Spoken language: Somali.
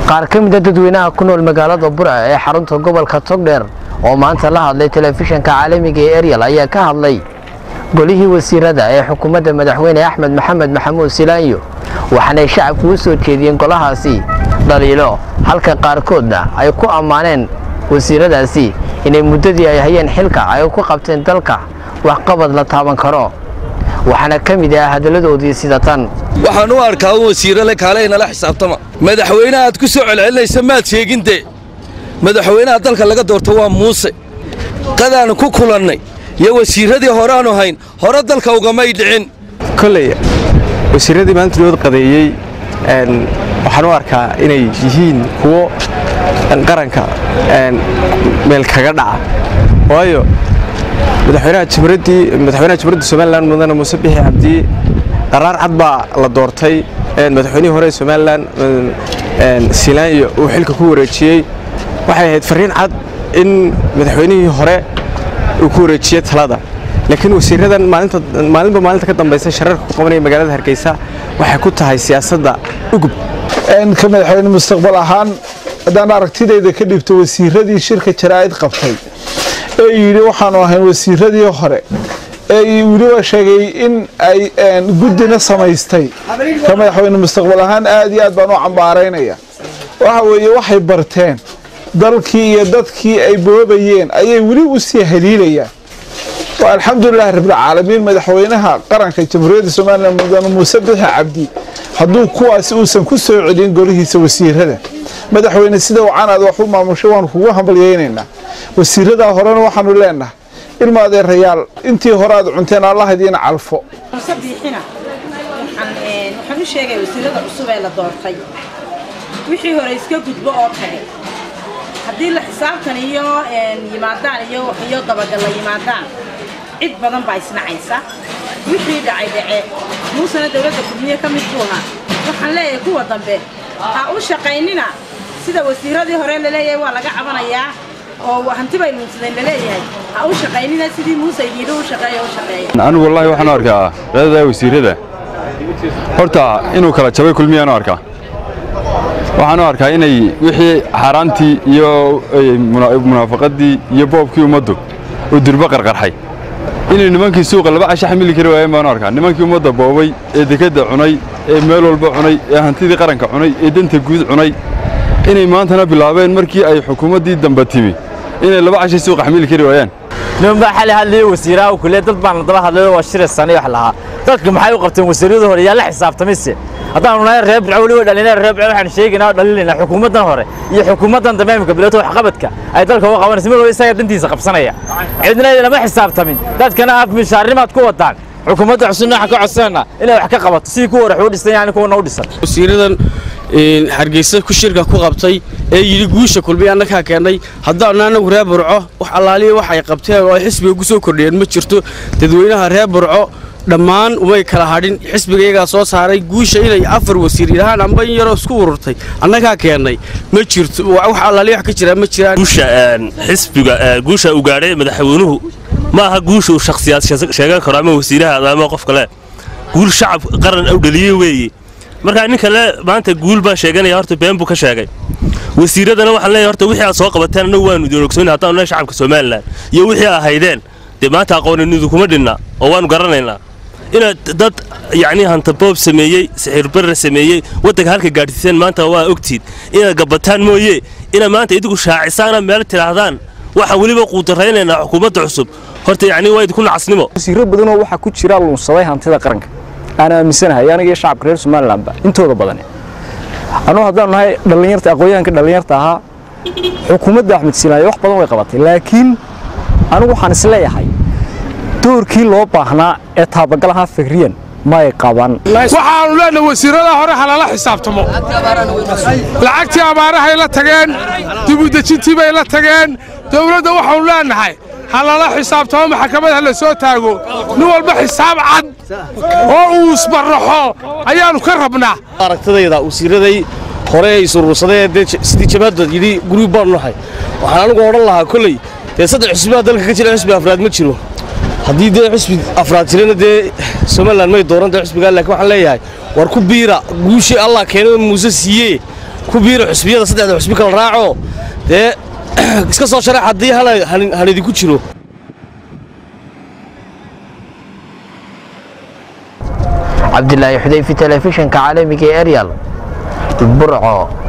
qaar ka mid ah dadweynaha ku nool magaalada Burco ee xarunta gobolka Togdheer oo maanta la hadlay telefishinka caalamiga ee Ariel ayaa ka hadlay golihii wasiirada ee xukuumadda madaxweyne Axmed Maxamed Maxamuud Silaanyo waxaana shacabku u soo jeediyeen golahaasi dhaliilo halka qaarkoodna ay ku ammaaneen wasiiradaasi inay muddadii ay hayeen xilka ay ku qabteen dalka wax qabad la taaban karo waxaana ka mid ah hadaladoodii sida tan waxaan u arkaa wasiirada kaaleyna la xisaabtama madaxweynaha aad ku soo celcelinaysa maad sheeginte madaxweynaha dalka laga doorto waa Muuse qadaan ku kulannay iyo wasiiradii hore aanu hayn hore dalka ugamay dhicin kulay wasiiradii maanta loo qadeeyay waxaan u arkaa inay yihiin kuwo qaranka meel kaga dhaca waayo madaxweynaha jamhuuriyadda Soomaaliland mudane Muuse Bixi Cabdi qaraar cad baa la doortay madaxweynihii hore Soomaaliland Silaanyo uu xilka ku wareejiyay waxay ahayd fariin cad in madaxweynihii hore uu ku wareejiyay talada laakiin wasiiradan maalinta ka dambaysa shararka ku qabanaya magaalada Hargeysa waxay ku tahay siyaasadda ugub ka madaxweyne mustaqbal ahaan hadaan aragtidayda ka dhibto wasiiradii shirka jaraa'id qabtay ee yiri waxaanu ahayn wasiiradii hore ee waliba sheegay in ay gudina samaystay ka madaxweyne mustaqbal ahaan aad iyo aad baan u cambaaraynaya waxa weeye waxay barteen dalkii iyo dadkii ay boobayeen ayay wali u sii haliilayaan alxamdulillaah rabbil caalamiin madaxweynaha qaranka jamhuuriyadda Soomaaliland mudane Muuse Bixi Cabdi hadduu kuwaas uusan ku soo celin golihiisa wasiirada madaxweyne sida wacan wax u maamusho waan kugu hambalyeynaa wasiirada horena waxaanu leenahay ilma adeerayaal intii hore aad cunteen Allah idin calfo sabixina waxaan u sheegay wasiirada cusub ee la doortay wixii hore iska gudbo oo kale haddii la xisaabtan iyo yimaadaan iyo dabagal la yimaadaan cid badan baa isnacaysa wixii dhacay muusana dawladda kulmiye ka mid buuha waxaan leeyahay kuwa dambe ha u shaqaynina sida wasiiradii hore la leeyahay waa laga cabanayaa oo hanti bay luunsadeen la leeyahay ha u shaqaynina sidii Muuse yidhi u shaqeeyo anu wallahi waxaan arkaa raadada wasiirada horta inuu kala jabay kulmiyaan arkaa waxaan arkaa inay wixii xaraantii iyo munaafaqadii iyo boobkii ummaddu u dirba qarqarxay inay nimankii suuqa laba casha xamili kari waayeen baan arkaa nimankii ummadda boobay ee dekada cunay ee meel walba cunay ee hantidii qaranka cunay ee danta guud cunay inay maantana bilaabeen markii ay xukuumaddii damba timi inay laba casha suuqa xamili kari waayeen nimanba xali hadlay wasiiraha oo kale dad baan daba hadlay oo shiraysan wax lahaa dadka maxay u qabteen wasiirada hore yaa la xisaabtamayse haddaan nahay reeb cawli oo dhalinay reeb waxaan sheegaynaa dhalinayna xukuumaddan hore iyo xukuumaddan damaamka bilato wax qabadka ay dalka uga qabanayso meel isaga dantiisa qabsanaya cidna lama xisaabtamin dadkana af mishaarimaad ku wadaan xukuumadda cusubna waxa ka codsanayna inay wax ka qabato si kuwa wax u dhisay yani kuwa u dhisan wasiiradan Hargeysa ku shirka ku qabtay ee yiri guusha kulmiye annaka keenay haddaan anagu reeb Burco wax allaaliye wax ay qabteen oo xisbiga ku soo kordhiyeen ma jirto dadweynaha reeb Burco dhammaan way kala hadhin xisbiga soo saaray guusha inay afar wasiir ilahan amba yar isku ururtay annaka keenay ma jirto wax allaaliye wax ka jira ma jiraan guusha xisbiga guusha u gaaray madaxweynuhu ma aha guusha uu shakhsiyaad sheegan karo ama wasiiraha ama qof kale guul shacab qaran u dhaliyay weeye marka ninka le maanta guul baa sheeganaya horta been buu ka sheegay wasiiradana waxaan leeyahay horta wixii aad soo qabateen anagu waanu idin ogsoonay haddaan nahay shacabka Soomaaliland iyo wixii ahaydeen de maanta aqooninidu kuma dhinna oo waanu garanaynaa inaad dad yani hanta boob sameeyay sixir bar sameeyay waddanka halka gaadhsiiseen maanta waa ogtiid inaad gabataan mooye ina maanta idigu shaacisaana meel tiraahdaan waxa waliba quudareynayna xukuumadda cusub horta yani waa idinku nacasnimo wasiiro badan oo waxa ku jira luunsaday hantida qaranka أنا مسنها يعني شعب كرير سومال لامبا أنتوا ربضني أنا هذا نهاي دلنيرت أقوياء كدلنيرتها حكومة أحمد سيلاي واحد بدون يقبضي لكن أنا وحنا سلاي هاي تركي لو بحنا اتهاب قالها فكريا ما يقبان وحنا لنا وسيرنا هره على حساب تمو لعكتي أمارة هاي لا تجين تبود تشتي بي لا تجين دولة وحنا لنا هاي هلا حساب تمام محكمة هلا سو تاجو نوال بحساب عد أو أصبرحه أيانو كربنا aragtadayda wasiiraday hore ay surursadeen sidii jabada yiri group baan nahay waxaan ugu oran lahaa kulay ee saddex xisbiga dalka ka jira xisbi afraad ma jiro haddii dee xisbi afraad jirana dee Soomaaliland may dooran xisbiga laakiin waxaan leeyahay war ku biira guushi Allah keenay Muuse siiyay ku biiro xusbiyada saddexda xusbi kala raaco dee iska soo sharax haddii han idinku jiro cabdilaahi xudayfi telefishinka caalamiga ee Ariel burco.